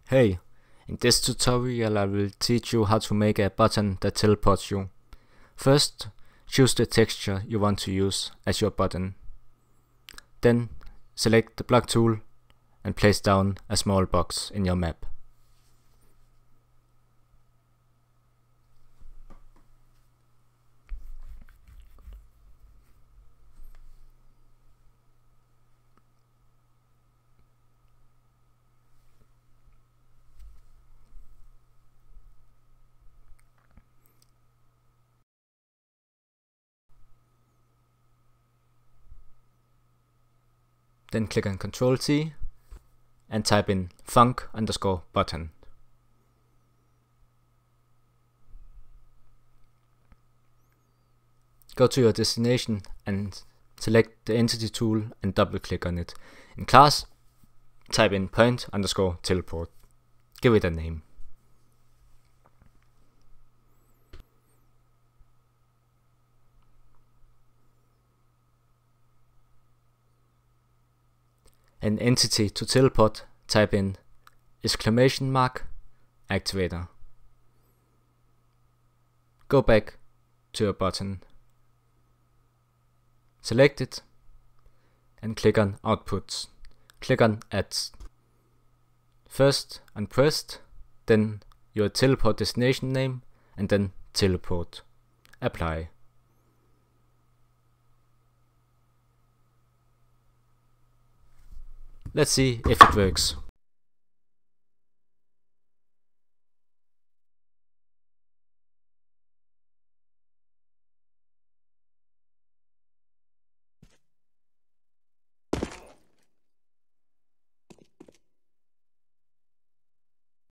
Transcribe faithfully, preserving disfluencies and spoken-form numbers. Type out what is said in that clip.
Hey, in this tutorial I will teach you how to make a button that teleports you. First, choose the texture you want to use as your button. Then, select the block tool and place down a small box in your map. Then click on control T and type in func underscore button. Go to your destination and select the entity tool and double click on it. In class, type in point underscore teleport. Give it a name. An entity to teleport, type in exclamation mark activator. Go back to your button, select it and click on outputs. Click on add. First on pressed, then your teleport destination name and then teleport. Apply. Let's see if it works.